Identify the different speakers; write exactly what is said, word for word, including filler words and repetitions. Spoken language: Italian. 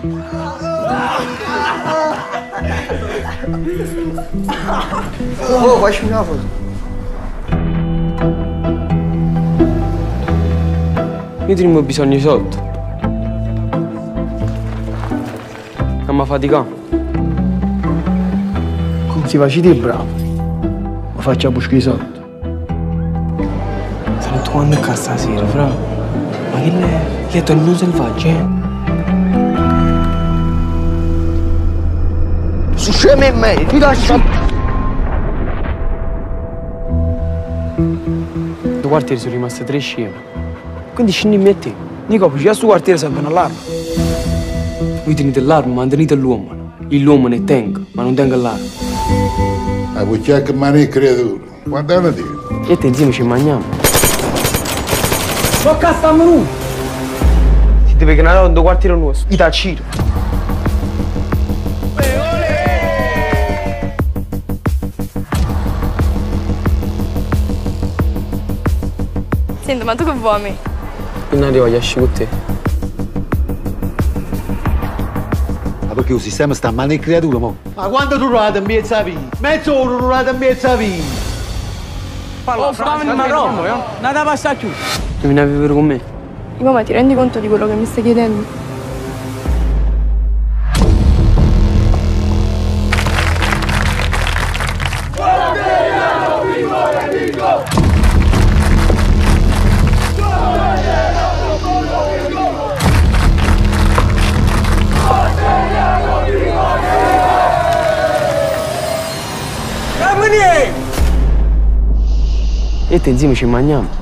Speaker 1: Oh, facci una foto.
Speaker 2: Io tenevo bisogno di soldi. Non mi fatica.
Speaker 1: Come si facci te bravo? Ma faccia buscare i soldi.
Speaker 2: Sento quando è casa stasera, fra. Ma che lei? Che è tornato selvaggio, eh?
Speaker 1: Su scemi e me, ti lascio.
Speaker 2: Due quartieri sono rimaste tre sceme. Quindi scendi a te.
Speaker 1: Nico, poi a sto quartiere serve un'allarme.
Speaker 2: Voi tenete l'arma, ma tenete l'uomo. L'uomo ne tenga, ma non tenga l'arma.
Speaker 3: Ma vuoi che mani creatura? Quanto anni ti?
Speaker 2: E te insieme ci mangiamo.
Speaker 1: Ma che sta menù?
Speaker 2: Si deve creare un due quartiere nostro.
Speaker 1: I taccino.
Speaker 4: Senti, ma tu che vuoi a me?
Speaker 2: Non arrivo a esci con te.
Speaker 5: Ma perché il sistema sta a mano di creatura, mo?
Speaker 6: Ma quando tu rurate in mezza vita? Mezz'ora rurate in mezza vita!
Speaker 2: Oh, fammi il marrone, eh? Non da passare più. Tu vieni a vivere con me?
Speaker 4: Ivo, ma ti rendi conto di quello che mi stai chiedendo?
Speaker 2: E te insieme ci mangiamo.